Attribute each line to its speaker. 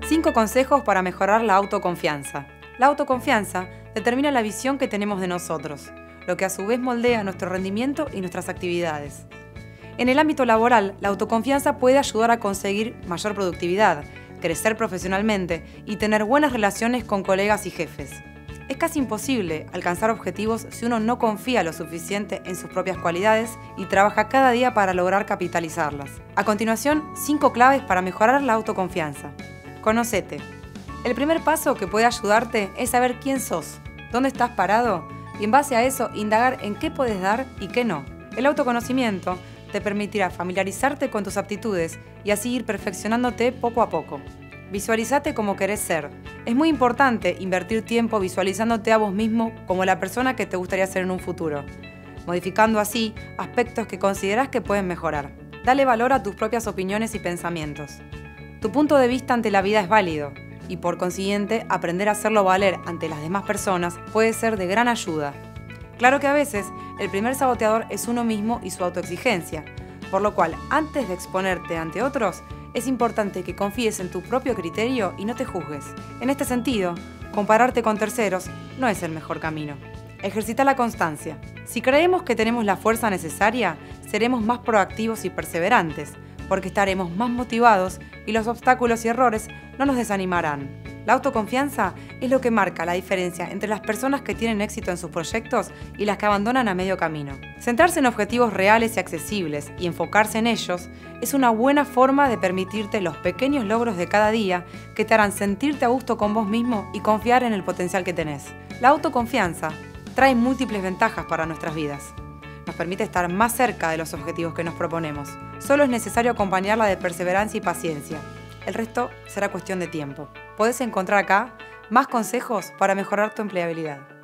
Speaker 1: 5 consejos para mejorar la autoconfianza. La autoconfianza determina la visión que tenemos de nosotros, lo que a su vez moldea nuestro rendimiento y nuestras actividades. En el ámbito laboral, la autoconfianza puede ayudar a conseguir mayor productividad, crecer profesionalmente y tener buenas relaciones con colegas y jefes. Es casi imposible alcanzar objetivos si uno no confía lo suficiente en sus propias cualidades y trabaja cada día para lograr capitalizarlas. A continuación, 5 claves para mejorar la autoconfianza. Conócete. El primer paso que puede ayudarte es saber quién sos, dónde estás parado y en base a eso indagar en qué puedes dar y qué no. El autoconocimiento te permitirá familiarizarte con tus aptitudes y así ir perfeccionándote poco a poco. Visualízate como querés ser. Es muy importante invertir tiempo visualizándote a vos mismo como la persona que te gustaría ser en un futuro, modificando así aspectos que considerás que pueden mejorar. Dale valor a tus propias opiniones y pensamientos. Tu punto de vista ante la vida es válido y por consiguiente aprender a hacerlo valer ante las demás personas puede ser de gran ayuda. Claro que a veces el primer saboteador es uno mismo y su autoexigencia, por lo cual antes de exponerte ante otros, es importante que confíes en tu propio criterio y no te juzgues. En este sentido, compararte con terceros no es el mejor camino. Ejercita la constancia. Si creemos que tenemos la fuerza necesaria, seremos más proactivos y perseverantes, porque estaremos más motivados y los obstáculos y errores no nos desanimarán. La autoconfianza es lo que marca la diferencia entre las personas que tienen éxito en sus proyectos y las que abandonan a medio camino. Centrarse en objetivos reales y accesibles y enfocarse en ellos es una buena forma de permitirte los pequeños logros de cada día que te harán sentirte a gusto con vos mismo y confiar en el potencial que tenés. La autoconfianza trae múltiples ventajas para nuestras vidas. Nos permite estar más cerca de los objetivos que nos proponemos. Solo es necesario acompañarla de perseverancia y paciencia. El resto será cuestión de tiempo. Podés encontrar acá más consejos para mejorar tu empleabilidad.